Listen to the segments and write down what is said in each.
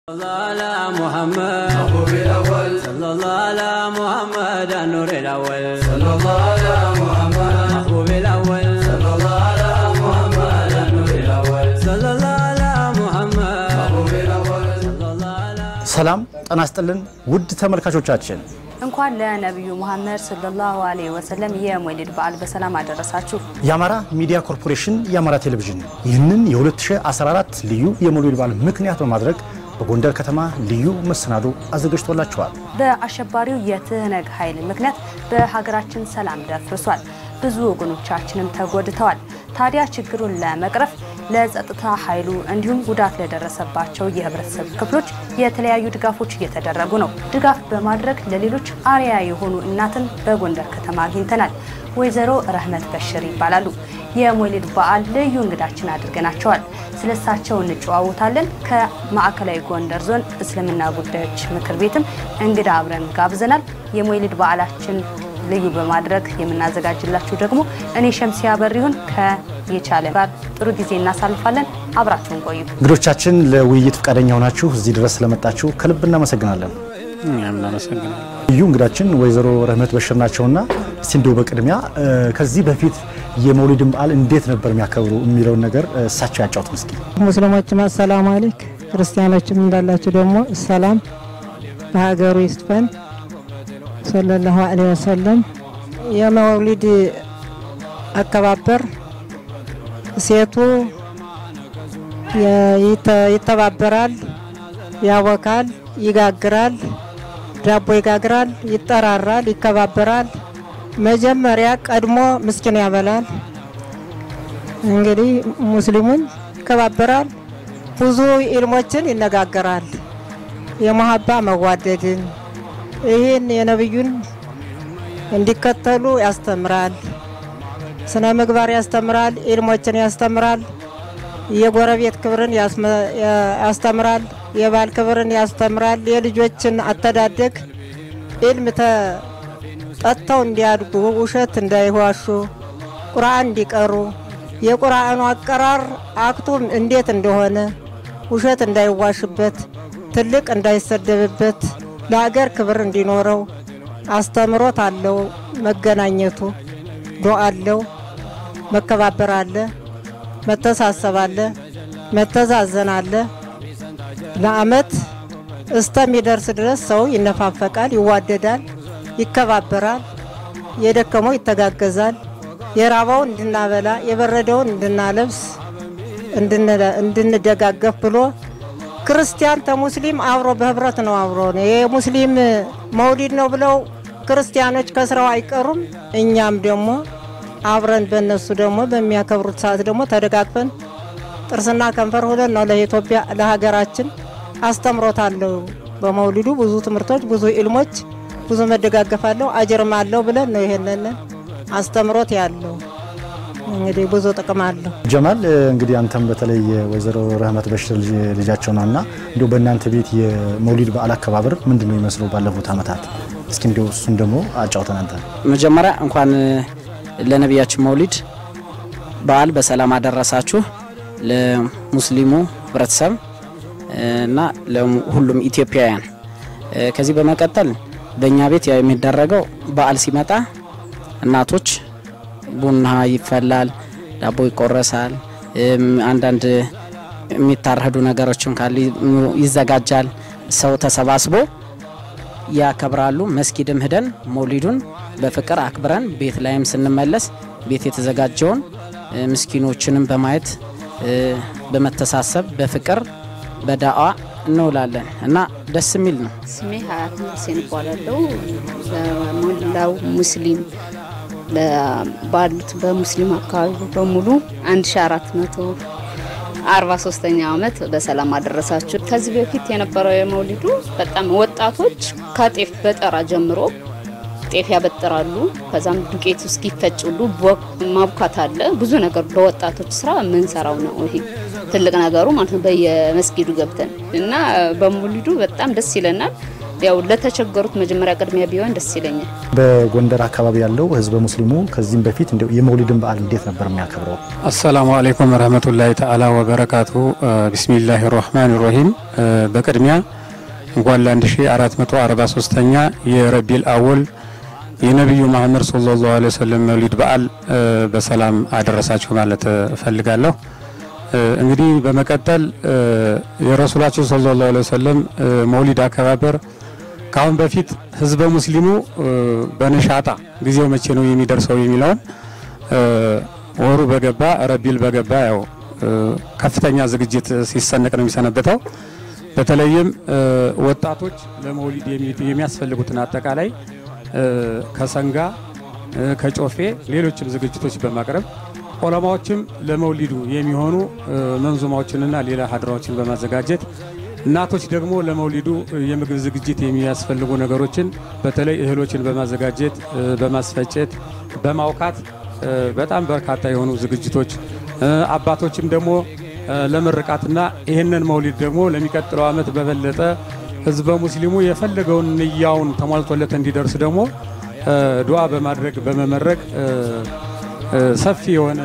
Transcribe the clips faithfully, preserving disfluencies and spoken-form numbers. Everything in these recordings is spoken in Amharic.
صلى الله على محمد محبوب الأول صلى الله على محمد النور الأول صلى الله على محمد محبوب الأول صلى الله على محمد النور الأول صلى الله على محمد محبوب الأول صلى الله على ሰላም ጤና ይስጥልን ውድ ተመልካቾቻችን እንኳን ለነብዩ መሐመድ ሰለላሁ ዐለይሂ ወሰለም የመውሊድ በዓል በሰላም አደረሳችሁ። የአማራ ሚዲያ ኮርፖሬሽን የአማራ ቴሌቪዥን ይህንን የ2014 ልዩ የመውሊድ በዓል ምክንያት በማድረግ በጎንደር ከተማ ልዩ መሰናዶ አዘጋጅቶላችኋል። በአሸባሪው የትህነግ ኃይል ምክንያት በሀገራችን ሰላም ደፍርሷል። ብዙ ወገኖቻችንም ተጎድተዋል። ታዲያ ችግሩን ለመቅረፍ ለጸጥታ ኃይሉ እንዲሁም ጉዳት ለደረሰባቸው የህብረተሰብ ክፍሎች የተለያዩ ድጋፎች እየተደረጉ ነው። ድጋፍ በማድረግ ለሌሎች አሪያ የሆኑ እናትን በጎንደር ከተማ አግኝተናል። ወይዘሮ ረህመት በሽር ይባላሉ። የመውሊድ በዓል ልዩ እንግዳችን አድርገናቸዋል። ስለሳቸው እንጨዋወታለን። ከማዕከላዊ ጎንደር ዞን እስልምና ጉዳዮች ምክር ቤትም እንግዳ አብረን ጋብዘናል። የመውሊድ በዓላችን ልዩ በማድረግ የምናዘጋጅላችሁ ደግሞ እኔ ሸምሲያ በሪሁን ከየቻለ ጋር ጥሩ ጊዜ እናሳልፋለን። አብራችሁን ቆዩ። እንግዶቻችን ለውይይት ፈቃደኛ ሆናችሁ እዚህ ድረስ ስለመጣችሁ ከልብ እናመሰግናለን። እኛም እናመሰግናለን። ልዩ እንግዳችን ወይዘሮ ረህመት በሽር ናቸውና ሲንዶ በቅድሚያ ከዚህ በፊት የመውሊድን በዓል እንዴት ነበር የሚያከብሩ የሚለው ነገር እሳቸው ያጫውቱ እስኪ። ሙስሊሞችም ሰላም አለይክ፣ ክርስቲያኖችም እንዳላችሁ ደግሞ ሰላም በሀገሩ ይስፈን ሰለላሁ ዐለይሂ ወሰለም። የመውሊድ አከባበር ሴቱ ይተባበራል፣ ያወካል፣ ይጋግራል፣ ዳቦ ይጋግራል፣ ይጠራራል፣ ይከባበራል። መጀመሪያ ቀድሞ ምስኪን ያበላል። እንግዲህ ሙስሊሙን ይከባበራል፣ ብዙ ኢልሞችን ይነጋገራል። የመሐባ መዋደድን ይሄን የነብዩን እንዲከተሉ ያስተምራል። ስነ ምግባር ያስተምራል፣ ኢልሞችን ያስተምራል። የጎረቤት ክብርን ያስተምራል፣ የባል ክብርን ያስተምራል። የልጆችን አተዳደግ ኢልም ተጠተው እንዲያድጉ፣ ውሸት እንዳይዋሹ፣ ቁርአን እንዲቀሩ፣ የቁርአኑ አቀራር አክቱም እንዴት እንደሆነ ውሸት እንዳይዋሽበት፣ ትልቅ እንዳይሰደብበት፣ ለሀገር ክብር እንዲኖረው አስተምሮት አለው። መገናኘቱ ዱዓ አለው፣ መከባበር አለ፣ መተሳሰብ አለ፣ መተዛዘን አለ። ለአመት እስከሚደርስ ድረስ ሰው ይነፋፈቃል፣ ይዋደዳል፣ ይከባበራል፣ የደከመው ይተጋገዛል። የራባው እንድናበላ የበረደውን እንድናለብስ እንድንደጋገፍ ብሎ ክርስቲያን ተሙስሊም አብሮ በህብረት ነው። አብሮ ነው የሙስሊም መውሊድ ነው ብለው ክርስቲያኖች ከስራው አይቀሩም። እኛም ደግሞ አብረን በእነሱ ደግሞ በሚያከብሩት ሰዓት ደግሞ ተደጋግፈን ጥርስና ከንፈር ሆነን ነው ለኢትዮጵያ ለሀገራችን አስተምሮታለሁ። በመውሊዱ ብዙ ትምህርቶች፣ ብዙ ኢልሞች፣ ብዙ መደጋገፋለሁ፣ አጅርም አለው ብለን ነው ይሄንን አስተምሮት ያለው። እንግዲህ ብዙ ጥቅም አለው። ጀማል እንግዲህ አንተም በተለይ ወይዘሮ ረህመት በሽር ልጃቸው ነውና እንዴው በእናንተ ቤት የመውሊድ በዓል አከባበር ምንድነው የሚመስለው ባለፉት አመታት? እስኪ እንዴው እሱን ደግሞ አጫውተን አንተ። መጀመሪያ እንኳን ለነብያችን መውሊድ በዓል በሰላም አደረሳችሁ ለሙስሊሙ ህብረተሰብ እና ለሁሉም ኢትዮጵያውያን። ከዚህ በመቀጠል በእኛ ቤት ያው የሚደረገው በዓል ሲመጣ እናቶች ቡና ይፈላል፣ ዳቦ ይቆረሳል፣ አንዳንድ የሚታረዱ ነገሮችን ካሉ ይዘጋጃል። ሰው ተሰባስቦ ያከብራሉ። መስጊድም ሄደን መውሊዱን በፍቅር አክብረን ቤት ላይም ስንመለስ ቤት የተዘጋጀውን ምስኪኖችንም በማየት በመተሳሰብ በፍቅር በዳአ እንውላለን እና ደስ የሚል ነው። ስሜ ሀያት ሁሴን ይባላል። ለሞላው ሙስሊም ባሉት በሙስሊም አካባቢ በሙሉ አንድ ሺህ አራት መቶ አርባ ሶስተኛው አመት በሰላም አደረሳችሁ። ከዚህ በፊት የነበረው የመውሊዱ በጣም ወጣቶች ከጤፍ በጠራ ጀምሮ ጤፍ ያበጥራሉ። ከዛም ዱቄቱ እስኪፈጭሉ ማብካት አለ። ብዙ ነገር ለወጣቶች ስራ ምን ሰራው ነው ይሄ ትልቅ ነገሩ ማለት ነው። በየመስጊዱ ገብተን እና በመውሊዱ በጣም ደስ ይለናል። ያው ለተቸገሩት መጀመሪያ ቅድሚያ ቢሆን ደስ ይለኛል። በጎንደር አካባቢ ያለው ህዝበ ሙስሊሙ ከዚህም በፊት እንደው የመውሊድን በዓል እንዴት ነበር የሚያከብረው? አሰላሙ አለይኩም ወራህመቱላሂ ተዓላ ወበረካቱ። ቢስሚላሂር ረህማኒር ረሂም። በቅድሚያ እንኳን ለ1443ኛ የረቢል አወል የነብዩ መሐመድ ሰለላሁ ዐለይሂ ወሰለም መውሊድ በዓል በሰላም አደረሳችሁ ማለት ፈልጋለሁ። እንግዲህ በመቀጠል የረሱላችን ሰለላሁ ዐለይሂ ወሰለም መውሊድ አከባበር ካሁን በፊት ህዝበ ሙስሊሙ በነሻጣ ጊዜው መቼ ነው የሚደርሰው የሚለውን ወሩ በገባ ረቢል በገባ ያው ከፍተኛ ዝግጅት ሲሰነቅ ነው የሚሰነበተው። በተለይም ወጣቶች ለመውሊድ የሚያስፈልጉትን አጠቃላይ ከሰንጋ ከጮፌ ሌሎችም ዝግጅቶች በማቅረብ ዑለማዎችም ለመውሊዱ የሚሆኑ መንዙማዎችንና ሌላ ሀድራዎችን በማዘጋጀት እናቶች ደግሞ ለመውሊዱ የምግብ ዝግጅት የሚያስፈልጉ ነገሮችን በተለይ እህሎችን በማዘጋጀት በማስፈጨት በማውካት በጣም በርካታ የሆኑ ዝግጅቶች አባቶችም ደግሞ ለምርቃትና ይሄንን መውሊድ ደግሞ ለሚቀጥለው አመት በበለጠ ህዝበ ሙስሊሙ የፈለገውን ንያውን ተሟልቶለት እንዲደርስ ደግሞ ዱዓ በማድረግ በመመረቅ ሰፊ የሆነ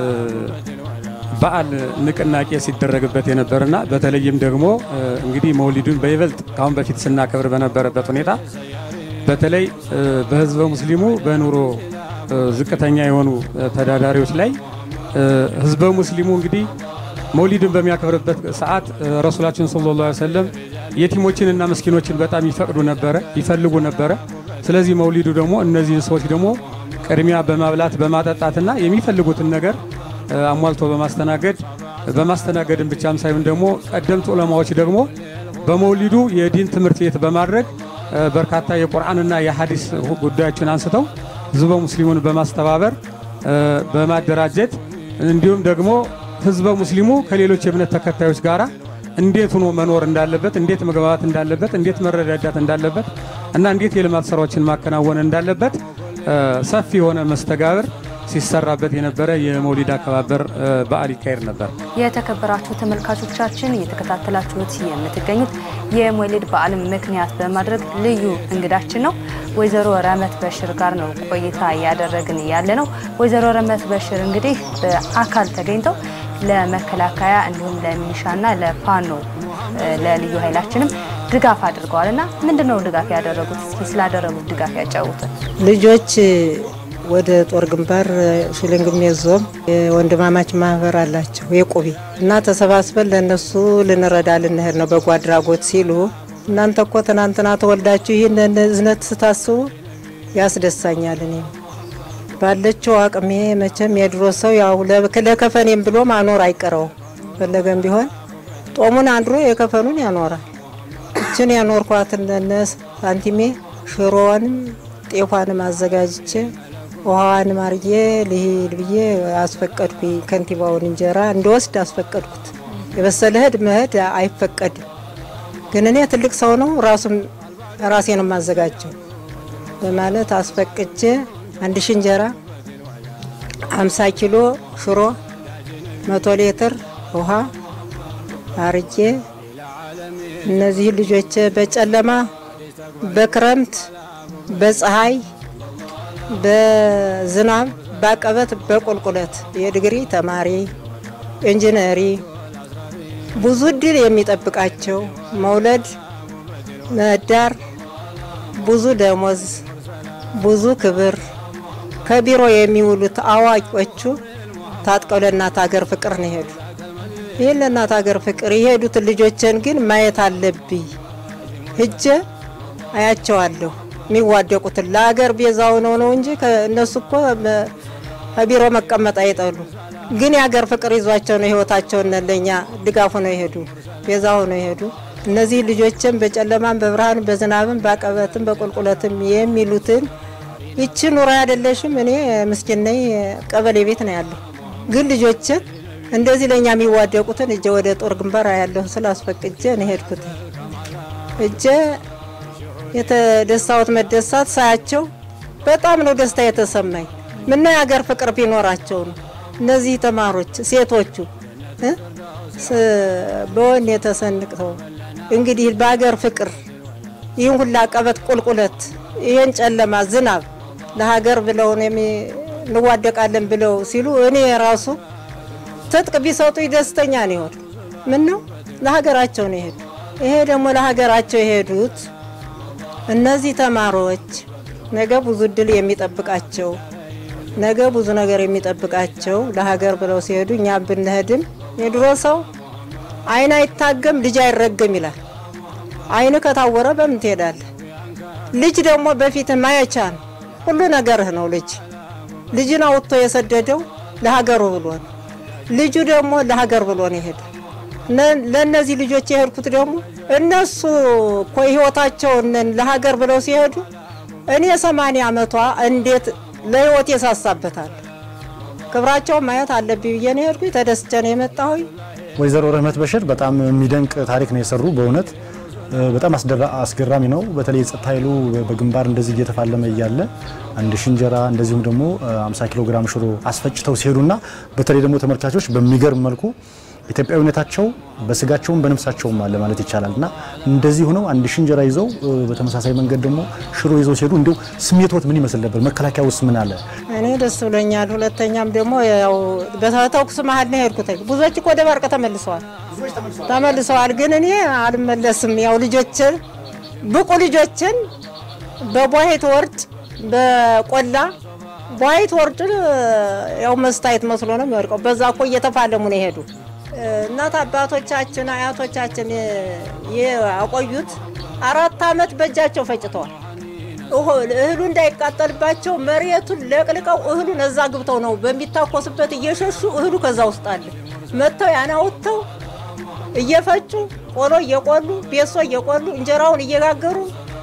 በዓል ንቅናቄ ሲደረግበት የነበርና በተለይም ደግሞ እንግዲህ መውሊዱን በይበልጥ ካሁን በፊት ስናከብር በነበረበት ሁኔታ በተለይ በህዝበ ሙስሊሙ በኑሮ ዝቅተኛ የሆኑ ተዳዳሪዎች ላይ ህዝበ ሙስሊሙ እንግዲህ መውሊድን በሚያከብርበት ሰዓት ረሱላችን ሰለላሁ ዐለይሂ ወሰለም የቲሞችንና ምስኪኖችን በጣም ይፈቅዱ ነበር ይፈልጉ ነበር። ስለዚህ መውሊዱ ደግሞ እነዚህ ሰዎች ደግሞ ቅድሚያ በማብላት በማጠጣትና የሚፈልጉትን ነገር አሟልቶ በማስተናገድ በማስተናገድን ብቻም ሳይሆን ደግሞ ቀደምት ዑለማዎች ደግሞ በመውሊዱ የዲን ትምህርት ቤት በማድረግ በርካታ የቁርአንና የሐዲስ ጉዳዮችን አንስተው ህዝበ ሙስሊሙን በማስተባበር በማደራጀት እንዲሁም ደግሞ ህዝበ ሙስሊሙ ከሌሎች የእምነት ተከታዮች ጋራ እንዴት ሆኖ መኖር እንዳለበት እንዴት መግባባት እንዳለበት እንዴት መረዳዳት እንዳለበት እና እንዴት የልማት ስራዎችን ማከናወን እንዳለበት ሰፊ የሆነ መስተጋብር ሲሰራበት የነበረ የመውሊድ አከባበር በዓል ይካሄድ ነበር። የተከበራችሁ ተመልካቾቻችን እየተከታተላችሁት የምትገኙት የመውሊድ በዓልን ምክንያት በማድረግ ልዩ እንግዳችን ነው ወይዘሮ ረህመት በሽር ጋር ነው ቆይታ ያደረግን ያለ ነው። ወይዘሮ ረህመት በሽር እንግዲህ በአካል ተገኝተው ለመከላከያ እንዲሁም ለሚኒሻና ለፋኖ ለልዩ ኃይላችንም ድጋፍ አድርገዋልና ምንድነው ድጋፍ ያደረጉት? እስኪ ስላደረጉት ድጋፍ ያጫውቱን። ልጆች ወደ ጦር ግንባር ሽልንግሜ ዞን የወንድማማች ማህበር አላቸው የቁቢ እና ተሰባስበን ለነሱ ልንረዳ ልንሄድ ነው በጎ አድራጎት ሲሉ እናንተ እኮ ትናንትና ተወልዳችሁ ይሄን እዝነት ስታስቡ ያስደሳኛል። እኔ ባለችው አቅሜ መቼም የድሮ ሰው ያው ለከፈኔም ብሎ ማኖር አይቀረው ፈለገም ቢሆን ጦሙን አንድሮ የከፈኑን ያኖራል። እችን ያኖርኳትን ለነስ ሳንቲሜ ሽሮዋንም ጤፏንም አዘጋጅቼ ውሃዋን ማርዬ ልሂድ ብዬ አስፈቀድኩኝ። ከንቲባውን እንጀራ እንደወስድ አስፈቀድኩት። የበሰለ ሄድ መሄድ አይፈቀድም፣ ግን እኔ ትልቅ ሰው ነው ራሱን ራሴን ማዘጋጀው በማለት አስፈቅጄ አንድ ሺህ እንጀራ ሃምሳ ኪሎ ሽሮ መቶ ሊትር ውሃ አርጄ እነዚህ ልጆች በጨለማ በክረምት በፀሐይ በዝናብ ባቀበት በቁልቁለት የዲግሪ ተማሪ ኢንጂነሪ ብዙ ድል የሚጠብቃቸው መውለድ መዳር ብዙ ደሞዝ ብዙ ክብር ከቢሮ የሚውሉት አዋቂዎቹ ታጥቀው ለእናት ሀገር ፍቅር ነው ሄዱ። ይሄን ለእናት ሀገር ፍቅር ይሄዱት ልጆችን ግን ማየት አለብኝ እጄ አያቸዋለሁ። የሚዋደቁት ለሀገር ቤዛው ነው ነው እንጂ እነሱ እኮ ከቢሮ መቀመጥ አይጠሉ፣ ግን የሀገር ፍቅር ይዟቸው ነው ህይወታቸውን ለኛ ድጋፉ ነው ይሄዱ ቤዛው ነው ይሄዱ። እነዚህ ልጆችን በጨለማም በብርሃን በዝናብም ባቀበትም በቁልቁለትም የሚሉትን ይቺ ኑሮ አይደለሽም እኔ ምስኪን ነኝ ቀበሌ ቤት ነው ያለው፣ ግን ልጆችን እንደዚህ ለኛ የሚዋደቁትን እጄ ወደ ጦር ግንባር ያለው ስላስፈቅጄ ነው ሄድኩት። እጄ የተደሳውት መደሳት ሳያቸው በጣም ነው ደስታ የተሰማኝ። ምን ነው የሀገር ፍቅር ቢኖራቸው ነው እነዚህ ተማሪዎች ሴቶቹ እ በወኔ ተሰንቀው እንግዲህ በሀገር ፍቅር ይህን ሁላ ቀበት ቁልቁለት ይሄን ጨለማ ዝናብ ለሀገር ብለው እንዋደቃለን ብለው ሲሉ እኔ ራሱ ትጥቅ ቢሰጡ ደስተኛ ነኝ። ወር ምን ነው ለሀገራቸው ነው ይሄዱ። ይሄ ደግሞ ለሀገራቸው ይሄዱት እነዚህ ተማሪዎች ነገ ብዙ ድል የሚጠብቃቸው ነገ ብዙ ነገር የሚጠብቃቸው ለሀገር ብለው ሲሄዱ እኛ ብንሄድም የድሮ ሰው አይን አይታገም ልጅ አይረገም ይላል። አይን ከታወረ በምን ትሄዳለህ? ልጅ ደግሞ በፊት ማያቻን ሁሉ ነገርህ ነው። ልጅ ልጅን አውጥቶ የሰደደው ለሀገሩ ብሎ ነው። ልጁ ደግሞ ለሀገር ብሎ ነው ይሄድ። ለነዚህ ልጆች የሄድኩት ደግሞ እነሱ ኮይ ህይወታቸውን ለሀገር ብለው ሲሄዱ እኔ ሰማንያ አመቷ እንዴት ለህይወት ያሳሳበታል ክብራቸው ማየት አለብኝ ብዬ ነው የሄድኩት። ተደስቼ ነው የመጣሁኝ። ወይዘሮ ረህመት በሽር በጣም የሚደንቅ ታሪክ ነው የሰሩ። በእውነት በጣም አስገራሚ ነው። በተለይ ጸጥታ ኃይሉ በግንባር እንደዚህ እየተፋለመ እያለ አንድ ሽንጀራ እንደዚሁም ደግሞ አምሳ ኪሎ ግራም ሽሮ አስፈጭተው ሲሄዱና በተለይ ደግሞ ተመልካቾች በሚገርም መልኩ ኢትዮጵያዊነታቸው በስጋቸውም በነፍሳቸውም አለ ማለት ይቻላልና እንደዚህ ሆነው አንድ ሽንጀራ ይዘው በተመሳሳይ መንገድ ደግሞ ሽሮ ይዘው ሲሄዱ እንደው ስሜቶት ምን ይመስል ነበር? መከላከያ ውስጥ ምን አለ? እኔ ደስ ብሎኛል። ሁለተኛም ደግሞ ያው በተኩስ መሃል ነው የሄድኩት። ብዙዎች እኮ ደባርቀ ተመልሰዋል ተመልሰዋል ግን እኔ አልመለስም። ያው ልጆችን ብቁ ልጆችን በቧይት ወርድ በቆላ ቧይት ወርድ ያው መስታየት መስሎ ነው የሚወርቀው። በዛ እኮ እየተፋለሙ ነው የሄዱ። እናት አባቶቻችን አያቶቻችን ያቆዩት አራት አመት በእጃቸው ፈጭተዋል። እህሉ እንዳይቃጠልባቸው መሬቱን ለቅልቀው እህሉን እዛ ግብተው ነው በሚታኮስበት እየሸሹ እህሉ ከዛ ውስጥ አለ መተው ያናውተው እየፈጩ ቆሎ እየቆሉ ቤሶ እየቆሉ እንጀራውን እየጋገሩ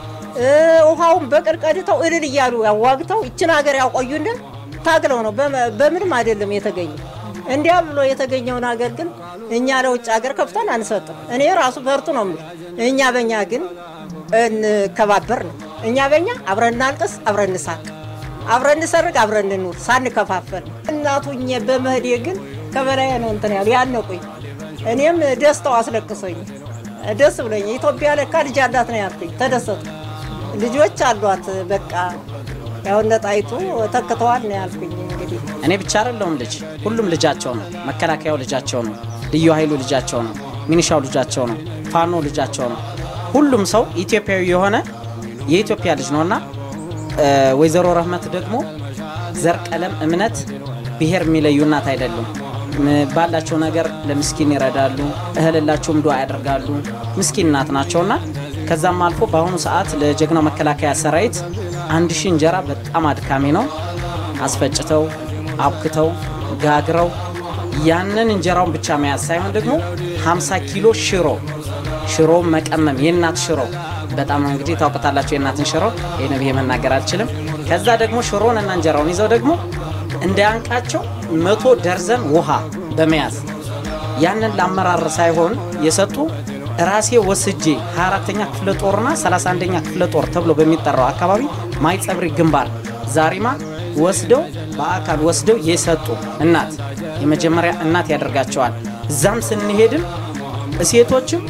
ውሃውን በቅርቀድተው እልል እያሉ ያዋግተው እቺን ሀገር ያቆዩና ታግለው ነው። በምንም አይደለም የተገኘ። እንዲያ ብሎ የተገኘውን ሀገር ግን እኛ ለውጭ ሀገር ከፍተን አንሰጥም። እኔ ራሱ በርቱ ነው ማለት እኛ በእኛ ግን እንከባበር ነው። እኛ በእኛ አብረን እናልቅስ፣ አብረን እንሳቅ፣ አብረን እንሰርግ፣ አብረን እንኑር ሳንከፋፈል። እናቱኝ በመህዴ ግን ከበላይ ነው እንትን ያሉ ያነቁኝ። እኔም ደስታው አስለቅሶኝ ደስ ብሎኝ ኢትዮጵያ ለካ ልጅ አላት ነው ያልኩኝ። ተደሰቱ። ልጆች አሏት በቃ ያው ነጣይቱ ተከተዋል ነው ያልኩኝ። እንግዲህ እኔ ብቻ አይደለም ልጅ ሁሉም ልጃቸው ነው። መከላከያው ልጃቸው ነው። ልዩ ኃይሉ ልጃቸው ነው። ሚኒሻው ልጃቸው ነው። ፋኖ ልጃቸው ነው። ሁሉም ሰው ኢትዮጵያዊ የሆነ የኢትዮጵያ ልጅ ነውና ወይዘሮ ረህመት ደግሞ ዘር፣ ቀለም፣ እምነት፣ ብሔር የሚለዩ እናት አይደሉም። ባላቸው ነገር ለምስኪን ይረዳሉ። እህልላቸውም ዱዓ ያደርጋሉ። ምስኪን እናት ናቸውና ከዛም አልፎ በአሁኑ ሰዓት ለጀግናው መከላከያ ሰራዊት አንድ ሺህ እንጀራ በጣም አድካሚ ነው። አስፈጭተው አብክተው ጋግረው ያንን እንጀራውን ብቻ መያዝ ሳይሆን ደግሞ ሃምሳ ኪሎ ሽሮ ሽሮ መቀመም የእናት ሽሮ በጣም እንግዲህ ታውቁታላችሁ የእናትን ሽሮ የነብይ መናገር አልችልም። ከዛ ደግሞ ሽሮን እና እንጀራውን ይዘው ደግሞ እንዳያንቃቸው መቶ ደርዘን ውሃ በመያዝ ያንን ለአመራር ሳይሆን የሰጡ ራሴ ወስጄ ሃያ አራተኛ ክፍለ ጦርና ሰላሳ አንደኛ ክፍለ ጦር ተብሎ በሚጠራው አካባቢ ማይጸብሪ ግንባር ዛሪማ ወስደው በአካል ወስደው የሰጡ እናት የመጀመሪያ እናት ያደርጋቸዋል። እዛም ስንሄድም እሴቶችም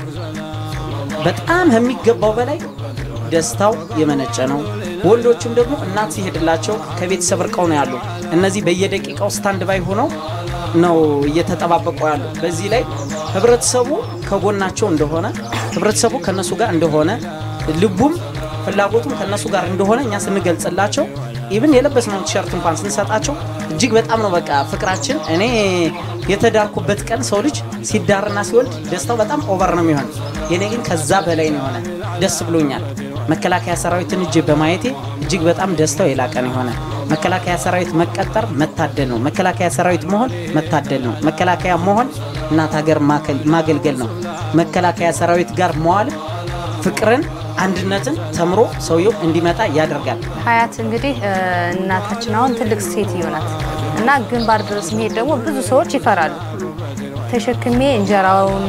በጣም የሚገባው በላይ ደስታው የመነጨ ነው። ወንዶችም ደግሞ እናት ሲሄድላቸው ከቤተሰብ ርቀው ነው ያሉ። እነዚህ በየደቂቃው ስታንድ ባይ ሆነው ነው እየተጠባበቁ ያሉ። በዚህ ላይ ህብረተሰቡ ከጎናቸው እንደሆነ ህብረተሰቡ ከነሱ ጋር እንደሆነ ልቡም ፍላጎቱም ከነሱ ጋር እንደሆነ እኛ ስንገልጽላቸው ኢቭን የለበስነው ቲሸርት እንኳን ስንሰጣቸው እጅግ በጣም ነው በቃ ፍቅራችን። እኔ የተዳርኩበት ቀን ሰው ልጅ ሲዳርና ሲወልድ ደስታው በጣም ኦቨር ነው የሚሆን። የኔ ግን ከዛ በላይ ነው የሆነ። ደስ ብሎኛል። መከላከያ ሰራዊትን እጅ በማየቴ እጅግ በጣም ደስታው የላቀ ነው የሆነ። መከላከያ ሰራዊት መቀጠር መታደል ነው። መከላከያ ሰራዊት መሆን መታደል ነው። መከላከያ መሆን እናት ሀገር ማገልገል ነው። መከላከያ ሰራዊት ጋር መዋል ፍቅርን አንድነትን ተምሮ ሰውየው እንዲመጣ ያደርጋል። ሀያት እንግዲህ እናታችን አሁን ትልቅ ሴት ይሆናል እና ግንባር ድረስ መሄድ ደግሞ ብዙ ሰዎች ይፈራሉ። ተሸክሜ እንጀራውን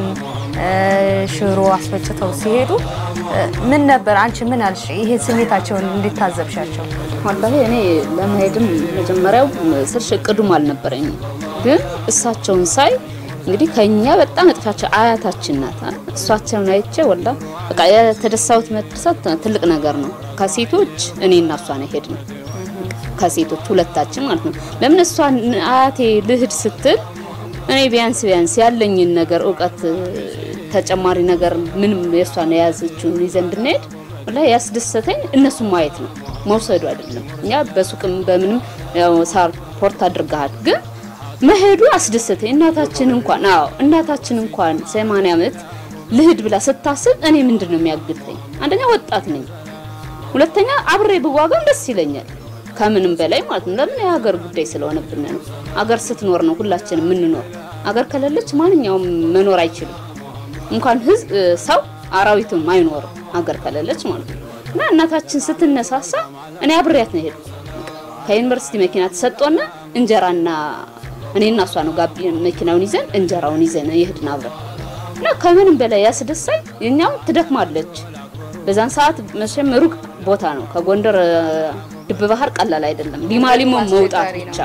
ሽሮ አስፈጭተው ሲሄዱ ምን ነበር አንቺ ምን አልሽ? ይሄ ስሜታቸውን እንድታዘብሻቸው? ወላሂ እኔ ለመሄድም መጀመሪያው ስልሽ እቅዱም አልነበረኝም። ግን እሳቸውን ሳይ እንግዲህ ከኛ በጣም እጥፋቸው አያታችን ናት። እሷቸውን አይቼ ወላ በቃ የተደሳውት መድረሳት ትልቅ ነገር ነው። ከሴቶች እኔና እሷ ነው ሄድን ከሴቶች ሁለታችን ማለት ነው። ለምን እሷ አያቴ ልህድ ስትል እኔ ቢያንስ ቢያንስ ያለኝን ነገር ዕውቀት ተጨማሪ ነገር ምንም የሷን ያዘችውን ይዘን እንድንሄድ ወላ ያስደሰተኝ እነሱ ማየት ነው መውሰዱ አይደለም። እኛ በሱቅም በምንም ያው ሳፖርት አድርጋት ግን መሄዱ አስደሰተኝ። እናታችን እንኳን አዎ እናታችን እንኳን ሰማንያ ዓመት ልህድ ብላ ስታስብ እኔ ምንድነው የሚያግተኝ? አንደኛ ወጣት ነኝ፣ ሁለተኛ አብሬ ብዋጋም ደስ ይለኛል ከምንም በላይ ማለት ነው። ለምን የሀገር ጉዳይ ስለሆነብን ነው። አገር ስትኖር ነው ሁላችንም ምንኖር። አገር ከሌለች ማንኛውም መኖር አይችልም። እንኳን ህዝብ ሰው አራዊትም አይኖርም አገር ከሌለች ማለት ነው። እና እናታችን ስትነሳሳ እኔ አብሬያት ነው ሄድኩ። ከዩኒቨርሲቲ መኪና ተሰጥቶና እንጀራና እኔና እሷ ነው ጋቢ መኪናውን ይዘን እንጀራውን ይዘን ይሄድና አብረን እና ከምንም በላይ ያስደሳይ የኛው ትደክማለች። በዛን ሰዓት መሸም ሩቅ ቦታ ነው ከጎንደር ድብ ባህር ቀላል አይደለም። ሊማሊሞ መውጣት ብቻ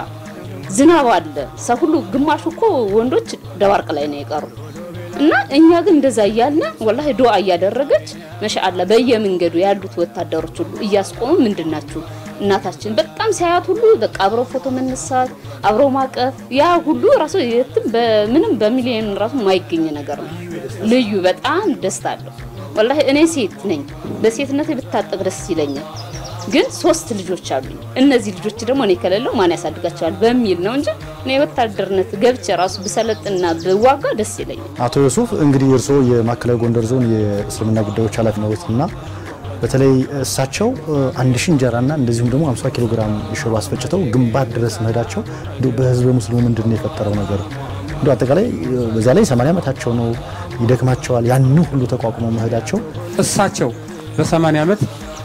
ዝናብ አለ። ሰው ሁሉ ግማሹ እኮ ወንዶች ደባርቅ ላይ ነው የቀሩ እና እኛ ግን እንደዛ ያያልና ወላሂ ዱአ ያደረገች ማሻአላ በየመንገዱ ያሉት ወታደሮች ሁሉ እያስቆሙ ምንድናችሁ እናታችን በጣም ሲያያት ሁሉ በቃ አብሮ ፎቶ መነሳት አብሮ ማቀፍ ያ ሁሉ ራሱ የትም በምንም በሚሊዮን ራሱ ማይገኝ ነገር ነው። ልዩ በጣም ደስታ አለው። ወላሂ እኔ ሴት ነኝ በሴትነቴ ብታጠቅ ደስ ይለኛል። ግን ሶስት ልጆች አሉኝ። እነዚህ ልጆች ደግሞ እኔ ከሌለው ማን ያሳድጋቸዋል በሚል ነው እንጂ እኔ ወታደርነት ገብቼ ራሱ በሰለጥና በዋጋ ደስ ይለኛል። አቶ ዮሱፍ እንግዲህ እርሶ የማዕከላዊ ጎንደር ዞን የእስልምና ጉዳዮች ኃላፊ ነዎትና በተለይ እሳቸው አንድ ሺህ እንጀራና እንደዚሁም ደግሞ ሃምሳ ኪሎ ግራም ሽሮ አስፈጭተው ግንባር ድረስ መሄዳቸው እንደው በህዝበ ሙስሊሙ ምንድነው የፈጠረው ነገር? እንደው አጠቃላይ በዛ ላይ ሰማንያ ዓመታቸው ነው ይደክማቸዋል። ያን ሁሉ ተቋቁመው መሄዳቸው እሳቸው በ80 ዓመት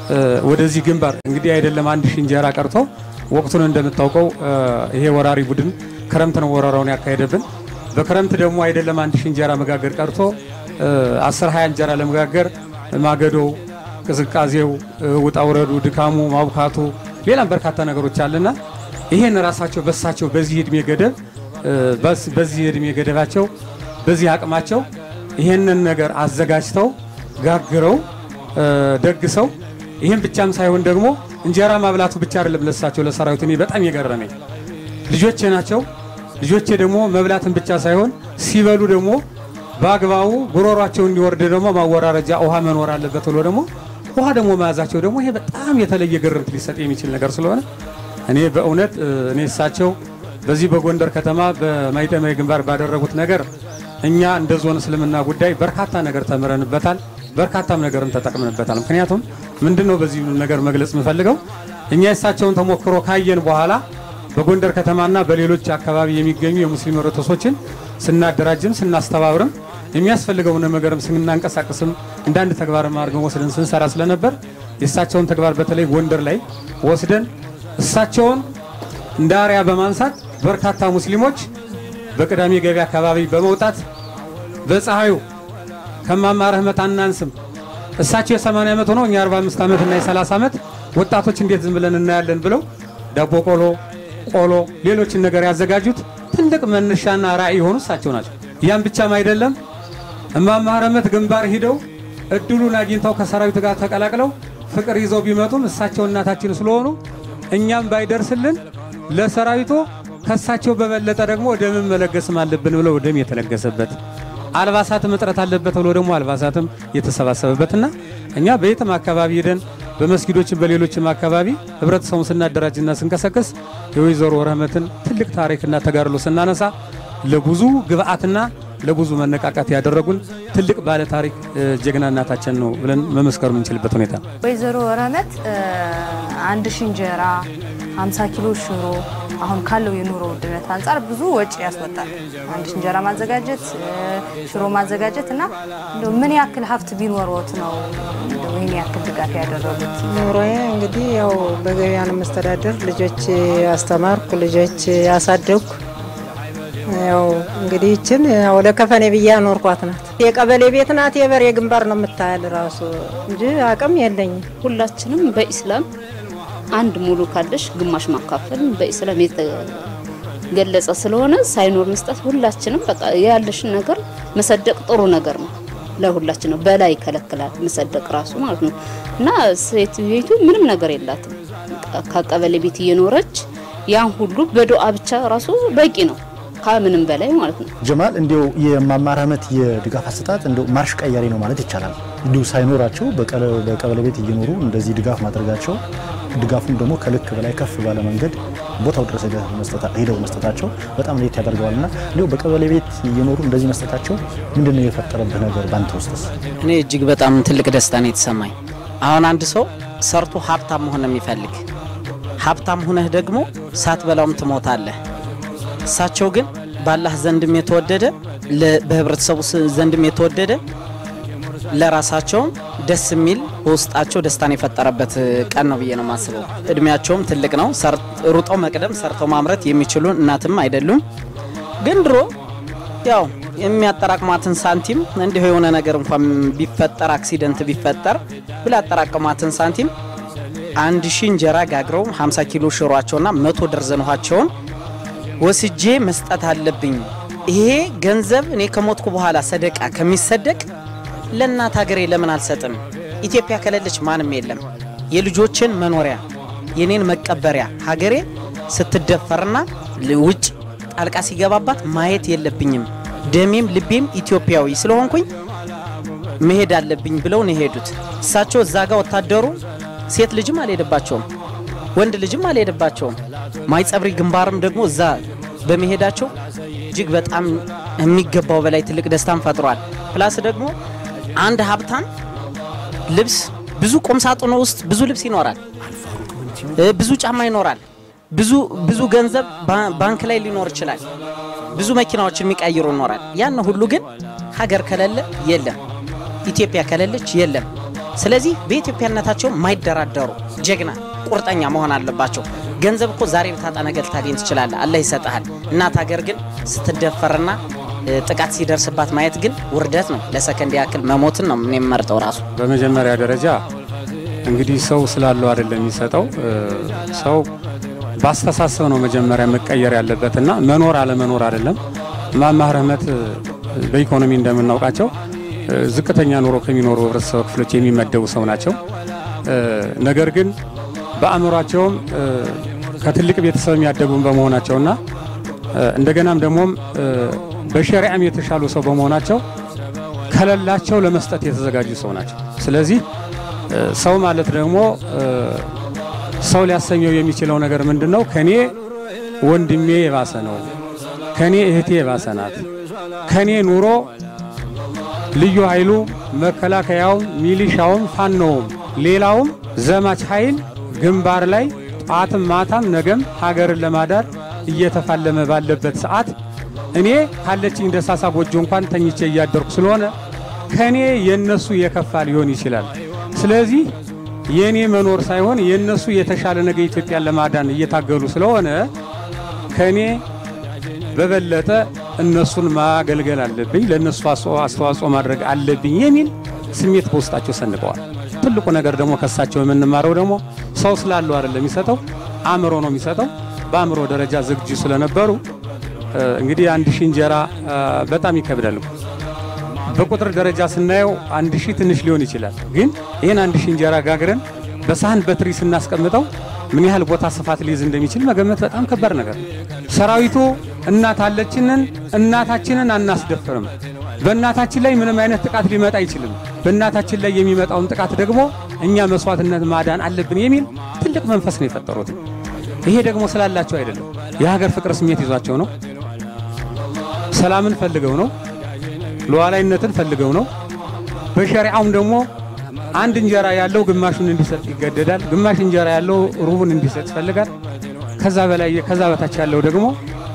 ወደዚህ ግንባር እንግዲህ አይደለም አንድ ሺህ እንጀራ ቀርቶ ወቅቱን እንደምታውቀው ይሄ ወራሪ ቡድን ክረምት ነው ወራራውን ያካሄደብን። በክረምት ደግሞ አይደለም አንድ ሺህ እንጀራ መጋገር ቀርቶ አስር ሃያ እንጀራ ለመጋገር ማገዶ ቅዝቃዜው ውጣውረዱ ድካሙ ማብካቱ ሌላም በርካታ ነገሮች አለና ይሄን ራሳቸው በሳቸው በዚህ እድሜ ገደብ በዚህ እድሜ ገደባቸው በዚህ አቅማቸው ይሄንን ነገር አዘጋጅተው ጋግረው ደግሰው ይሄን ብቻም ሳይሆን ደግሞ እንጀራ ማብላቱ ብቻ አይደለም ለሳቸው ለሰራዊቱ እኔ በጣም የገረመኝ ልጆቼ ናቸው። ልጆቼ ደግሞ መብላትን ብቻ ሳይሆን ሲበሉ ደግሞ ባግባው ጉሮሯቸው እንዲወርድ ደግሞ ማወራረጃ ውሃ መኖር አለበት ብሎ ደግሞ ውሃ ደግሞ ማዛቸው ደግሞ ይሄ በጣም የተለየ ግርምት ሊሰጥ የሚችል ነገር ስለሆነ እኔ በእውነት እኔ እሳቸው በዚህ በጎንደር ከተማ በማይጠማይ ግንባር ባደረጉት ነገር እኛ እንደ ዞን እስልምና ጉዳይ በርካታ ነገር ተምረንበታል። በርካታም ነገርም ተጠቅመንበታል። ምክንያቱም ምንድነው በዚህ ነገር መግለጽ የምፈልገው እኛ እሳቸውን ተሞክሮ ካየን በኋላ በጎንደር ከተማና በሌሎች አካባቢ የሚገኙ የሙስሊም ህብረተሰቦችን ስናደራጅም ስናስተባብርም የሚያስፈልገው ነገርም ስናንቀሳቀስም እንዳንድ ተግባር ማድረግ ወስደን ስንሰራ ስለነበር የእሳቸውን ተግባር በተለይ ጎንደር ላይ ወስደን እሳቸውን እንዳሪያ በማንሳት በርካታ ሙስሊሞች በቅዳሜ ገበያ አካባቢ በመውጣት በፀሐዩ ከማማ ረህመት አናንስም እሳቸው የ80 ዓመት ሆነው እኛ አርባ አምስት ዓመት እና የ30 ዓመት ወጣቶች እንዴት ዝም ብለን እናያለን ብለው ዳቦ ቆሎ ቆሎ ሌሎችን ነገር ያዘጋጁት ትልቅ መነሻና ራዕይ ሆኑ እሳቸው ናቸው። ያን ብቻም አይደለም እማማ ረህመት ግንባር ሄደው እድሉን አግኝተው ከሰራዊት ጋር ተቀላቅለው ፍቅር ይዘው ቢመጡም እሳቸው እናታችን ስለሆኑ እኛም ባይደርስልን ለሰራዊቱ ከሳቸው በበለጠ ደግሞ ደም መለገስም አለብን ብለው ደም የተለገሰበት አልባሳት መጥራት አለበት ብሎ ደግሞ አልባሳትም የተሰባሰበበትና እኛ በየትም አካባቢ ሄደን በመስጊዶች በሌሎችም አካባቢ ህብረተሰቡን ስናደራጅና ስንቀሰቅስ የወይዘሮ ረህመትን ትልቅ ታሪክና ተጋድሎ ስናነሳ ለብዙ ግብአትና ለብዙ መነቃቃት ያደረጉን ትልቅ ባለ ታሪክ ጀግና እናታችን ነው ብለን መመስከር የምንችልበት ሁኔታ ወይዘሮ ረህመት አንድ ሺህ እንጀራ ሃምሳ ኪሎ ሽሮ አሁን ካለው የኑሮ ውድነት አንፃር ብዙ ወጪ ያስወጣል። አንድ እንጀራ ማዘጋጀት ሽሮ ማዘጋጀት እና እንደው ምን ያክል ሀብት ቢኖርዎት ነው እንደው ይሄን ያክል ድጋፍ ያደረጉት? ኑሮዬ እንግዲህ ያው በገበያ ነው መስተዳደር ልጆች ያስተማርኩ ልጆች ያሳደግኩ ያው እንግዲህ እቺን ያው ለከፈኔ ብያ ኖርኳት ናት። የቀበሌ ቤት ናት። የበሬ ግንባር ነው የምታያል ራሱ እንጂ አቅም የለኝ። ሁላችንም በእስላም አንድ ሙሉ ካለሽ ግማሽ ማካፈል በእስላም ገለጸ ስለሆነ ሳይኖር መስጠት ሁላችንም በቃ ያለሽን ነገር መሰደቅ ጥሩ ነገር ነው ለሁላችንም በላይ ከለከላል መሰደቅ ራሱ ማለት ነው እና ሴት ቤቱ ምንም ነገር የላትም ከቀበሌ ቤት እየኖረች ያን ሁሉ በዱዓ ብቻ ራሱ በቂ ነው ከምንም በላይ ማለት ነው ጀማል እንዲው የማማራመት የድጋፍ አሰጣጥ እንዲው ማርሽ ቀያሪ ነው ማለት ይቻላል እንዲው ሳይኖራቸው በቀበሌ ቤት እየኖሩ እንደዚህ ድጋፍ ማድረጋቸው ድጋፉም ደግሞ ከልክ በላይ ከፍ ባለ መንገድ ቦታው ድረስ ሄደው መስጠታቸው በጣም ለየት ያደርገዋልና እንዲው በቀበሌ ቤት እየኖሩ እንደዚህ መስጠታቸው ምንድነው የፈጠረብህ ነገር ባንተ ውስጥስ እኔ እጅግ በጣም ትልቅ ደስታ ነው የተሰማኝ አሁን አንድ ሰው ሰርቶ ሀብታም መሆን የሚፈልግ ሀብታም ሆነህ ደግሞ ሳትበላውም ትሞታለህ እሳቸው ግን ባላህ ዘንድም የተወደደ በህብረተሰቡ ዘንድም የተወደደ ለራሳቸው ደስ የሚል ውስጣቸው ደስታን የፈጠረበት ቀን ነው ብዬ ነው ማስበው እድሜያቸውም ትልቅ ነው ሩጦ መቅደም ሰርቶ ማምረት የሚችሉ እናትም አይደሉም ግን ድሮ ያው የሚያጠራቅማትን ሳንቲም እንዲሁ የሆነ ነገር እንኳን ቢፈጠር አክሲደንት ቢፈጠር ብላ አጠራቅማትን ሳንቲም አንድ ሺህ እንጀራ ጋግረው ሃምሳ ኪሎ ሽሮአቸውና መቶ ደርዘን ውሃቸውን ወስጄ መስጠት አለብኝ ይሄ ገንዘብ እኔ ከሞትኩ በኋላ ሰደቃ ከሚሰደቅ ለእናት ሀገሬ ለምን አልሰጥም ኢትዮጵያ ከለለች ማንም የለም የልጆችን መኖሪያ የኔን መቀበሪያ ሀገሬ ስትደፈርና ውጭ ጣልቃ ሲገባባት ማየት የለብኝም ደሜም ልቤም ኢትዮጵያዊ ስለሆንኩኝ መሄድ አለብኝ ብለው ነው ሄዱት እሳቸው እዛጋ ወታደሩ ሴት ልጅም አልሄደባቸውም ወንድ ልጅም አልሄደባቸውም ማይጸብሪ ግንባርም ደግሞ እዛ በመሄዳቸው እጅግ በጣም የሚገባው በላይ ትልቅ ደስታን ፈጥሯል ፕላስ ደግሞ አንድ ሀብታም ልብስ ብዙ ቁምሳጥኑ ውስጥ ብዙ ልብስ ይኖራል ብዙ ጫማ ይኖራል ብዙ ብዙ ገንዘብ ባንክ ላይ ሊኖር ይችላል ብዙ መኪናዎችን የሚቀይሩ ይኖራል ያን ሁሉ ግን ሀገር ከለለ የለም ኢትዮጵያ ከለለች የለም ስለዚህ በኢትዮጵያነታቸው ማይደራደሩ ጀግና ቁርጠኛ መሆን አለባቸው ገንዘብ እኮ ዛሬ ብታጣ ነገር ታገኝ ትችላለህ አላህ ይሰጣል እናት ሀገር ግን ስትደፈርና ጥቃት ሲደርስባት ማየት ግን ውርደት ነው ለሰከንድ ያክል መሞትን ነው ምን የመርጠው ራሱ በመጀመሪያ ደረጃ እንግዲህ ሰው ስላለው አይደለም የሚሰጠው ሰው ባስተሳሰብ ነው መጀመሪያ መቀየር ያለበትና መኖር አለ መኖር አይደለም ማማህረመት በኢኮኖሚ እንደምናውቃቸው ዝቅተኛ ኑሮ ከሚኖሩ ህብረተሰብ ክፍሎች የሚመደቡ ሰው ናቸው ነገር ግን በአእምሯቸውም ከትልቅ ቤተሰብ የሚያደጉም በመሆናቸውና እንደገናም ደግሞ በሸሪዓም የተሻሉ ሰው በመሆናቸው ከለላቸው ለመስጠት የተዘጋጁ ሰው ናቸው ስለዚህ ሰው ማለት ደግሞ ሰው ሊያሰኘው የሚችለው ነገር ምንድነው ከኔ ወንድሜ የባሰ ነው ከኔ እህቴ የባሰ ናት ከኔ ኑሮ ልዩ ኃይሉ መከላከያው ሚሊሻው ፋኖው ሌላው ዘማች ኃይል ግንባር ላይ ጣትም ማታም ነገም ሀገርን ለማዳር እየተፋለመ ባለበት ሰዓት እኔ ካለችኝ ደሳሳ ጎጆ እንኳን ተኝቼ ያደርኩ ስለሆነ ከኔ የነሱ የከፋ ሊሆን ይችላል ስለዚህ የኔ መኖር ሳይሆን የነሱ የተሻለ ነገ ኢትዮጵያን ለማዳን እየታገሉ ስለሆነ ከኔ በበለጠ እነሱን ማገልገል አለብኝ ለነሱ አስተዋጽኦ ማድረግ አለብኝ የሚል ስሜት በውስጣቸው ሰንቀዋል ትልቁ ነገር ደግሞ ከሳቸው የምንማረው ደግሞ ሰው ስላለው አይደለም የሚሰጠው አእምሮ ነው የሚሰጠው በአእምሮ ደረጃ ዝግጁ ስለነበሩ እንግዲህ አንድ ሺህ እንጀራ በጣም ይከብዳል በቁጥር ደረጃ ስናየው አንድ ሺህ ትንሽ ሊሆን ይችላል ግን ይሄን አንድ ሺህ እንጀራ ጋግረን በሳህን በትሪ ስናስቀምጠው ምን ያህል ቦታ ስፋት ሊይዝ እንደሚችል መገመት በጣም ከባድ ነገር ነው ሰራዊቱ እናት አለችንን እናታችንን አናስደፍርም በእናታችን ላይ ምንም አይነት ጥቃት ሊመጣ አይችልም በእናታችን ላይ የሚመጣውን ጥቃት ደግሞ እኛ መስዋዕትነት ማዳን አለብን የሚል ትልቅ መንፈስ ነው የፈጠሩት ይሄ ደግሞ ስላላቸው አይደለም የሀገር ፍቅር ስሜት ይዟቸው ነው ሰላምን ፈልገው ነው ሉዓላዊነትን ፈልገው ነው በሸሪዓውም ደግሞ አንድ እንጀራ ያለው ግማሹን እንዲሰጥ ይገደዳል ግማሽ እንጀራ ያለው ሩቡን እንዲሰጥ ፈልጋል ከዛ በላይ ከዛ በታች ያለው ደግሞ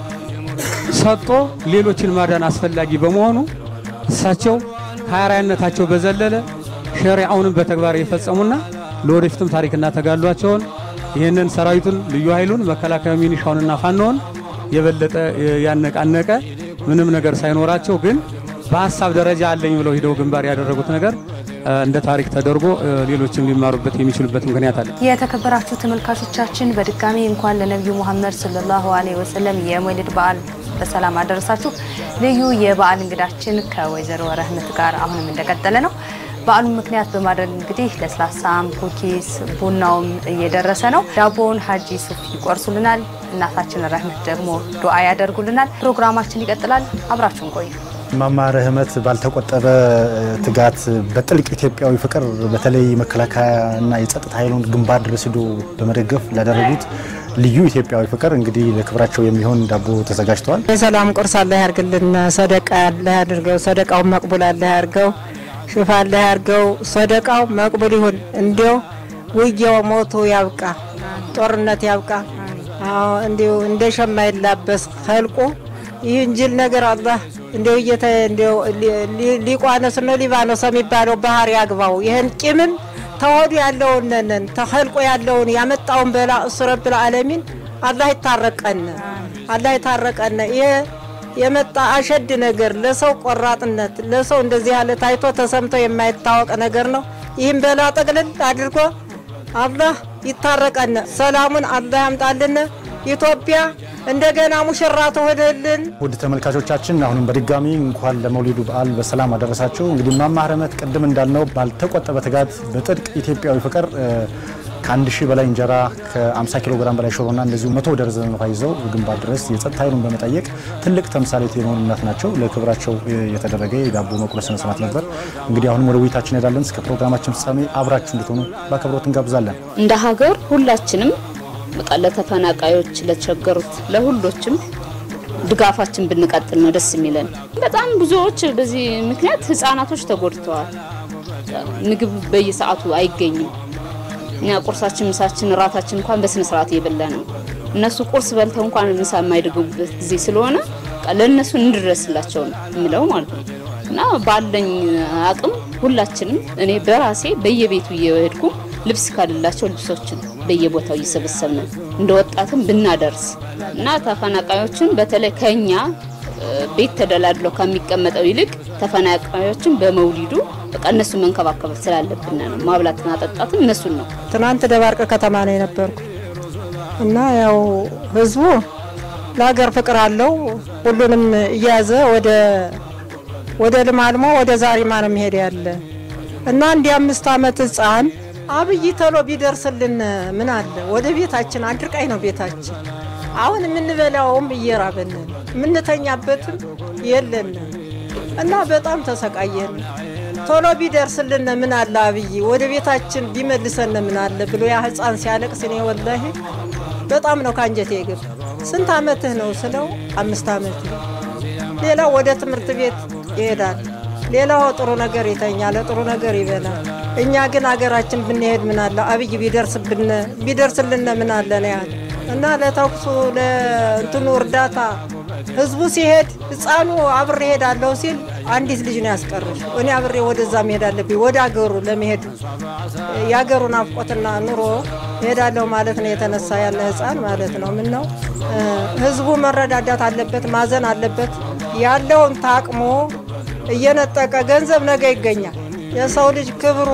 ሰጥቶ ሌሎችን ማዳን አስፈላጊ በመሆኑ እሳቸው ከአራያነታቸው በዘለለ ሸሪዓውን በተግባር የፈጸሙና ለወደፊትም ታሪክና ተጋድሏቸውን ይሄንን ሰራዊቱን ልዩ ኃይሉን መከላከያ ሚኒሻውንና ፋኖን የበለጠ ያነቃነቀ ምንም ነገር ሳይኖራቸው ግን በሐሳብ ደረጃ አለኝ ብለው ሄደው ግንባር ያደረጉት ነገር እንደ ታሪክ ተደርጎ ሌሎችም ሊማሩበት የሚችሉበት ምክንያት አለ። የተከበራችሁ ተመልካቾቻችን በድጋሚ እንኳን ለነብዩ መሐመድ ሰለላሁ ዐለይሂ ወሰለም የመውሊድ በዓል በሰላም አደረሳችሁ። ልዩ የበዓል እንግዳችን ከወይዘሮ ረህመት ጋር አሁንም እንደቀጠለ ነው። በዓሉን ምክንያት በማድረግ እንግዲህ ለስላሳም ኩኪስ ቡናውም እየደረሰ ነው። ዳቦውን ሀጂ ሱፍ ይቆርሱልናል፣ እናታችን ረህመት ደግሞ ዱዓ ያደርጉልናል። ፕሮግራማችን ይቀጥላል። አብራችሁን ቆዩ። ማማ ረህመት ባልተቆጠበ ትጋት በጥልቅ ኢትዮጵያዊ ፍቅር በተለይ መከላከያና የጸጥታ ኃይሉን ግንባር ድረስ ሄዶ በመደገፍ ላደረጉት ልዩ ኢትዮጵያዊ ፍቅር እንግዲህ ለክብራቸው የሚሆን ዳቦ ተዘጋጅቷል። የሰላም ቁርስ አላህ ያርግልን፣ ሰደቃ አላህ ያድርገው፣ ሰደቃው መቅቡል አላህ ያርገው፣ ሽፋ አላህ ያርገው፣ ሰደቃው መቅቡል ይሁን። እንዲው ውጊያው ሞቱ ያብቃ፣ ጦርነት ያብቃ። አዎ እንዲው እንደ ሸማ ይላበስ ኸልቁ ይህን ጅል ነገር አላህ እንዲው እየተ እንዲው ሊቋነስ ነው ሊባኖስ የሚባለው ባህር ያግባው። ይሄን ቂምም ተወዱ ያለውን ነን ተኸልቆ ያለውን ያመጣውን በላ እሱ ረብል ዓለሚን አላህ ይታረቀን፣ አላህ ይታረቀን። ይሄ የመጣ አሸድ ነገር ለሰው ቆራጥነት ለሰው እንደዚህ ያለ ታይቶ ተሰምቶ የማይታወቅ ነገር ነው። ይህን በላ ጠቅልል አድርጎ አላህ ይታረቀን፣ ሰላሙን አላህ ያምጣልን። ኢትዮጵያ እንደገና ሙሽራ ተወደልን። ውድ ተመልካቾቻችን አሁንም በድጋሚ እንኳን ለመውሊዱ በዓል በሰላም አደረሳችሁ። እንግዲህ ማማ ረህመት ቅድም እንዳልነው ባልተቆጠበ ትጋት በጥልቅ ኢትዮጵያዊ ፍቅር ከአንድ ሺህ በላይ እንጀራ ከ50 ኪሎ ግራም በላይ ሽሮና እንደዚሁ መቶ ደርዘን ውሃ ይዘው ግንባር ድረስ የጸጥታ ኃይሉን በመጠየቅ ትልቅ ተምሳሌት የሆኑ እናት ናቸው። ለክብራቸው የተደረገ የዳቦ መቁረስ ስነ ስርዓት ነበር። እንግዲህ አሁንም ወደ ውይይታችን እንሄዳለን። እስከ ፕሮግራማችን ፍጻሜ አብራችሁ እንድትሆኑ በአክብሮት እንጋብዛለን። እንደ ሀገር ሁላችንም በቃ ለተፈናቃዮች ለተቸገሩት ለሁሎችም ድጋፋችን ብንቀጥል ነው ደስ የሚለን። በጣም ብዙዎች በዚህ ምክንያት ህፃናቶች ተጎድተዋል። ምግብ በየሰዓቱ አይገኝም። እኛ ቁርሳችን ምሳችን ራታችን እንኳን በስነ ስርዓት እየበላን ነው። እነሱ ቁርስ በልተው እንኳን ምሳ የማይደግሙበት ጊዜ ስለሆነ ለነሱ እንድረስላቸው ነው የሚለው ማለት ነው። እና ባለኝ አቅም ሁላችንም እኔ በራሴ በየቤቱ እየሄድኩ ልብስ ካለላቸው ልብሶችን በየቦታው እየሰበሰብን እንደወጣትም ብናደርስ እና ተፈናቃዮችን በተለይ ከኛ ቤት ተደላድለው ከሚቀመጠው ይልቅ ተፈናቃዮችን በመውሊዱ በቃ እነሱ መንከባከብ ስላለብን ነው። ማብላትና ጠጣትን እነሱን ነው። ትናንት ደባርቅ ከተማ ነው የነበርኩ እና ያው ህዝቡ ለሀገር ፍቅር አለው። ሁሉንም እያዘ ወደ ወደ ልማልሞ ወደ ዛሪማ ነው የሚሄድ ያለ እና እንደ አምስት አመት ህፃን አብይ ተሎ ቢደርስልን ምን አለ ወደ ቤታችን አድርቃይ ነው ቤታችን። አሁን የምንበላውም እየራበን የምንተኛበትም የለን እና በጣም ተሰቃየን። ቶሎ ቢደርስልን ምን አለ አብይ ወደ ቤታችን ቢመልሰን ምን አለ ብሎ ያ ህፃን ሲያለቅስ እኔ ወላሂ በጣም ነው ካንጀቴ ይገብ። ስንት አመትህ ነው ስለው አምስት አመት። ሌላው ወደ ትምህርት ቤት ይሄዳል፣ ሌላው ጥሩ ነገር ይተኛል፣ ጥሩ ነገር ይበላል። እኛ ግን አገራችን ብንሄድ ምን አለ አብይ ቢደርስብን ቢደርስልን ምን አለ ነው ያለ እና ለተኩሱ ለእንትኑ እርዳታ ህዝቡ ሲሄድ ህፃኑ አብሬ ሄዳለሁ ሲል አንዲት ልጅ ነው ያስቀረሽ። እኔ አብሬ ወደዛ መሄድ አለብኝ ወደ አገሩ ለመሄድ ያገሩን አፍቆትና ኑሮ ሄዳለሁ ማለት ነው የተነሳ ያለ ህፃን ማለት ነው። ምን ነው ህዝቡ መረዳዳት አለበት፣ ማዘን አለበት። ያለውን ታቅሞ እየነጠቀ ገንዘብ ነገ ይገኛል። የሰው ልጅ ክብሩ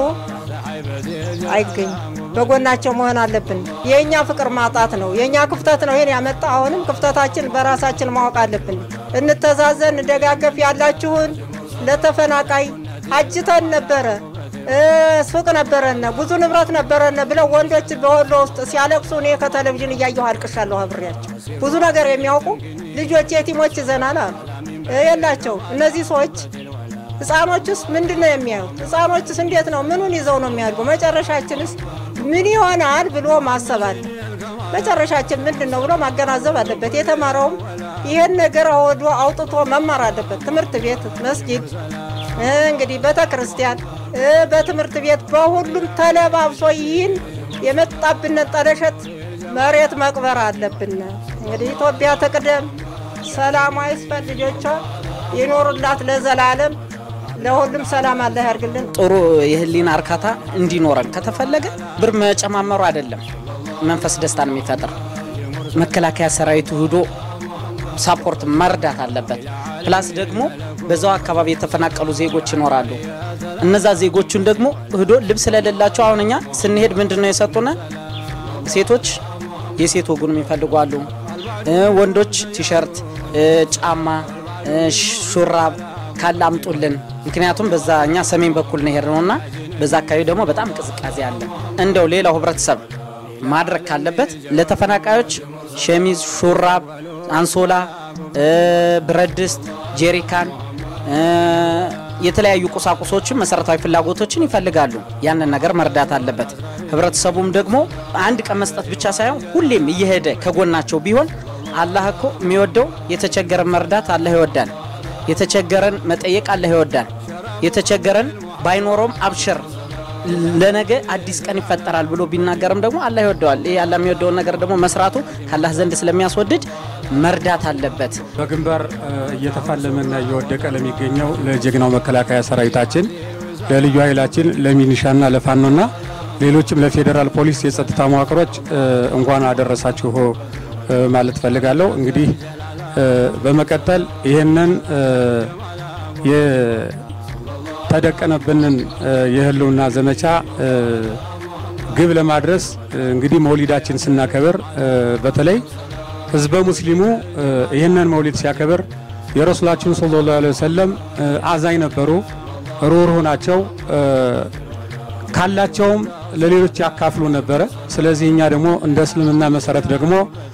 አይገኝም። በጎናቸው መሆን አለብን። የኛ ፍቅር ማጣት ነው፣ የኛ ክፍተት ነው ይሄን ያመጣ። አሁንም ክፍተታችን በራሳችን ማወቅ አለብን። እንተዛዘን፣ እንደጋገፍ። ያላችሁን ለተፈናቃይ ሀጅተን ነበረ ሱቅ ነበረና ብዙ ንብረት ነበረና ብለው ወንዶች በወሎ ውስጥ ሲያለቅሱ እኔ ከቴሌቪዥን እያየሁ አልቅሻለሁ። አብሬያቸው ብዙ ነገር የሚያውቁ ልጆች የቲሞች ዘናላ የላቸው። እነዚህ ሰዎች ህፃኖችስ ምንድነው የሚያዩት? ህፃኖችስ እንዴት ነው ምኑን ይዘው ነው የሚያድጉ? መጨረሻችንስ ምን ይሆናል ብሎ ማሰብ አለ። መጨረሻችን ምንድነው ብሎ ማገናዘብ አለበት። የተማረውም ይሄን ነገር ወዶ አውጥቶ መማር አለበት። ትምህርት ቤት፣ መስጊድ፣ እንግዲህ ቤተክርስቲያን፣ በትምህርት ቤት በሁሉም ተለባብሶ ይህን የመጣብን ጠለሸት መሬት መቅበር አለብን። እንግዲህ ኢትዮጵያ ተቀደም፣ ሰላም አይስፈን፣ ልጆቿ ይኖሩላት ለዘላለም። ለሁሉም ሰላም አላህ ያርግልን። ጥሩ የህሊና እርካታ እንዲኖረን ከተፈለገ ብር መጨማመሩ አይደለም መንፈስ ደስታን የሚፈጥር መከላከያ ሰራዊቱ ሄዶ ሳፖርት መርዳት አለበት። ፕላስ ደግሞ በዛው አካባቢ የተፈናቀሉ ዜጎች ይኖራሉ። እነዛ ዜጎቹን ደግሞ ህዶ ልብስ ለሌላቸው አሁንኛ ስንሄድ ምንድነው የሰጡና ሴቶች የሴት ወጉንም ይፈልጋሉ ወንዶች ቲሸርት ጫማ ሹራብ ካላምጡልን ምክንያቱም በዛኛ ሰሜን በኩል ነው ሄርነውና በዛ አካባቢ ደግሞ በጣም ቅዝቃዜ አለ እንደው ሌላው ህብረተሰብ ማድረግ ካለበት ለተፈናቃዮች ሸሚዝ ሹራብ አንሶላ ብረድስት ጄሪካን የተለያዩ ቁሳቁሶችን መሰረታዊ ፍላጎቶችን ይፈልጋሉ ያንን ነገር መርዳት አለበት ህብረተሰቡም ደግሞ አንድ ቀን መስጠት ብቻ ሳይሆን ሁሌም እየሄደ ከጎናቸው ቢሆን አላህ እኮ የሚወደው የተቸገረን መርዳት አላህ ይወዳል የተቸገረን መጠየቅ አላህ ይወዳል የተቸገረን ባይኖርም አብሽር ለነገ አዲስ ቀን ይፈጠራል ብሎ ቢናገርም ደግሞ አላህ ይወደዋል ይሄ አላህ የሚወደው ነገር ደግሞ መስራቱ ከአላህ ዘንድ ስለሚያስወድድ መርዳት አለበት በግንባር እየተፋለመና እየወደቀ ለሚገኘው ለጀግናው መከላከያ ሰራዊታችን ለልዩ ኃይላችን ለሚኒሻና ለፋኖና ሌሎችም ለፌደራል ፖሊስ የጸጥታ መዋቅሮች እንኳን አደረሳችሁ ማለት ፈልጋለሁ እንግዲህ በመቀጠል ይሄንን የተደቀነብንን የህልውና ዘመቻ ግብ ለማድረስ እንግዲህ መውሊዳችን ስናከብር በተለይ ህዝበ ሙስሊሙ ይሄንን መውሊድ ሲያከብር የረሱላችን ሰለላሁ ዐለይሂ ወሰለም አዛኝ ነበሩ ሩህሩህ ናቸው ካላቸውም ለሌሎች ያካፍሉ ነበር ስለዚህ እኛ ደግሞ እንደ እስልምና መሰረት ደግሞ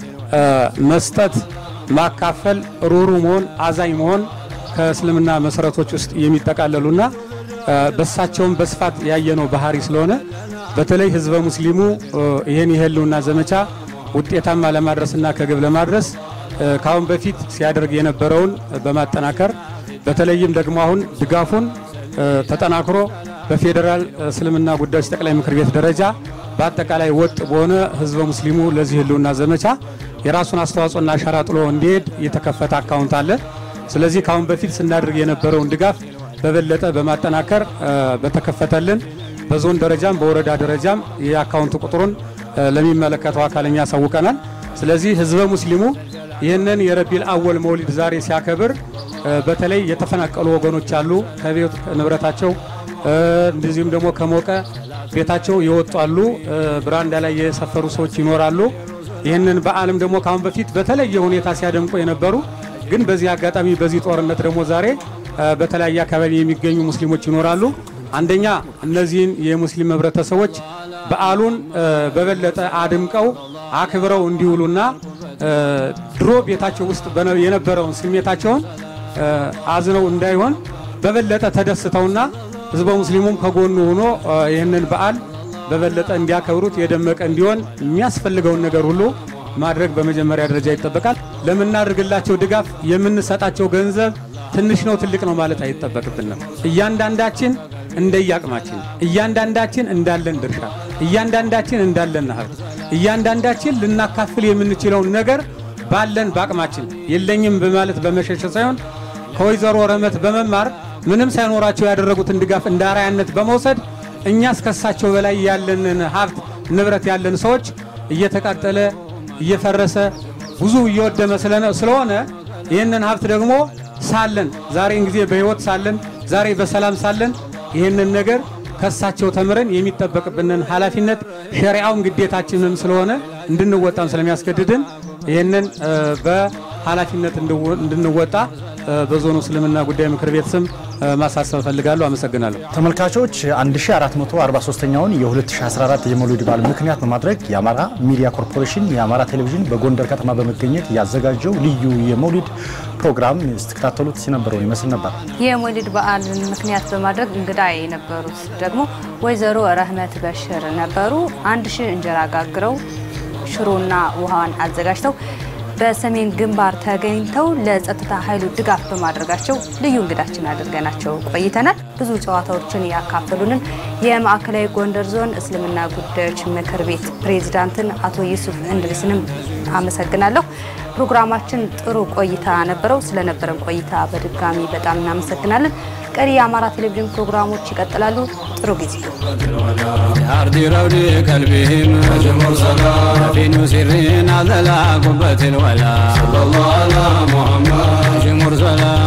መስጠት ማካፈል ሩህሩህ መሆን አዛኝ መሆን ከእስልምና መሰረቶች ውስጥ የሚጠቃለሉና በሳቸውም በስፋት ያየነው ባህሪ ስለሆነ በተለይ ህዝበ ሙስሊሙ ይሄን የህልውና ዘመቻ ውጤታማ ለማድረስና ከግብ ለማድረስ ካሁን በፊት ሲያደርግ የነበረውን በማጠናከር በተለይም ደግሞ አሁን ድጋፉን ተጠናክሮ በፌደራል እስልምና ጉዳዮች ጠቅላይ ምክር ቤት ደረጃ በአጠቃላይ ወጥ በሆነ ህዝበ ሙስሊሙ ለዚህ ህልውና ዘመቻ የራሱን አስተዋጽኦና አሻራ ጥሎ እንዲሄድ የተከፈተ አካውንት አለ ስለዚህ ካሁን በፊት ስናደርግ የነበረውን ድጋፍ በበለጠ በማጠናከር በተከፈተልን በዞን ደረጃም በወረዳ ደረጃም የአካውንት ቁጥሩን ለሚመለከተው አካለኛ ያሳውቀናል ስለዚህ ህዝበ ሙስሊሙ ይሄንን የረቢል አወል መውሊድ ዛሬ ሲያከብር በተለይ የተፈናቀሉ ወገኖች አሉ ከቤት ንብረታቸው እንደዚህም ደግሞ ከሞቀ ቤታቸው ይወጣሉ ብራንዳ ላይ የሰፈሩ ሰዎች ይኖራሉ ይሄንን በአለም ደግሞ ካሁን በፊት በተለየ ሁኔታ ሲያደምቁ የነበሩ ግን በዚህ አጋጣሚ በዚህ ጦርነት ደግሞ ዛሬ በተለያየ አካባቢ የሚገኙ ሙስሊሞች ይኖራሉ አንደኛ እነዚህን የሙስሊም ህብረተሰቦች በአሉን በበለጠ አድምቀው አክብረው እንዲውሉና ድሮ ቤታቸው ውስጥ የነበረውን ስሜታቸውን አዝነው እንዳይሆን በበለጠ ተደስተውና ህዝበ ሙስሊሙም ከጎኑ ሆኖ ይሄንን በዓል በበለጠ እንዲያከብሩት የደመቀ እንዲሆን የሚያስፈልገውን ነገር ሁሉ ማድረግ በመጀመሪያ ደረጃ ይተበቃል ለምናደርግላቸው ድጋፍ የምንሰጣቸው ገንዘብ ትንሽ ነው ትልቅ ነው ማለት አይተበቅብንም እያንዳንዳችን እንደያቅማችን እያንዳንዳችን እንዳለን ድርሻ እያንዳንዳችን እንዳለን ሀብት እያንዳንዳችን ልናካፍል የምንችለው ነገር ባለን ባቅማችን የለኝም በማለት በመሸሽ ሳይሆን ከወይዘሮ ረመት በመማር ምንም ሳይኖራቸው ያደረጉትን ድጋፍ እንዳራያነት በመውሰድ እኛ እስከሳቸው በላይ ያለንን ሀብት ንብረት ያለን ሰዎች እየተቃጠለ እየፈረሰ ብዙ እየወደመ ስለሆነ ይሄንን ሀብት ደግሞ ሳለን ዛሬን ጊዜ በህይወት ሳለን ዛሬ በሰላም ሳለን ይሄንን ነገር ከሳቸው ተምረን የሚጠበቅብንን ኃላፊነት ሸሪዓውን ግዴታችንን ስለሆነ እንድንወጣም ስለሚያስገድድን ይሄንን በኃላፊነት እንድንወጣ በዞኑ እስልምና ጉዳይ ምክር ቤት ስም ማሳሰብ ፈልጋለሁ አመሰግናለሁ ተመልካቾች አንድ ሺህ አራት መቶ አርባ ሶስተኛውን የ2014 የመውሊድ በዓል ምክንያት በማድረግ የአማራ ሚዲያ ኮርፖሬሽን የአማራ ቴሌቪዥን በጎንደር ከተማ በመገኘት ያዘጋጀው ልዩ የመውሊድ ፕሮግራም ስትከታተሉት ሲነበረው ይመስል ነበር የመውሊድ በዓልን ምክንያት በማድረግ እንግዳ የነበሩት ደግሞ ወይዘሮ ረህመት በሽር ነበሩ አንድ ሺህ እንጀራ ጋግረው ሽሮና ውሃን አዘጋጅተው በሰሜን ግንባር ተገኝተው ለጸጥታ ኃይሉ ድጋፍ በማድረጋቸው ልዩ እንግዳችን አድርገናቸው ቆይተናል ብዙ ጨዋታዎችን ያካፈሉንን የማዕከላዊ ጎንደር ዞን እስልምና ጉዳዮች ምክር ቤት ፕሬዝዳንትን አቶ ዩሱፍ እንድሪስንም አመሰግናለሁ ፕሮግራማችን ጥሩ ቆይታ ነበረው ስለነበረን ቆይታ በድጋሚ በጣም እናመሰግናለን ቀሪ የአማራ ቴሌቪዥን ፕሮግራሞች ይቀጥላሉ ጥሩ ጊዜ ያርዲ ረውዲ ቀልቢህም መጅሙር ሰላም ፊኑ ሲሪን አዘላ ጉበትን ወላ ሰለላሁ ዐላ ሙሐመድ መጅሙር ሰላም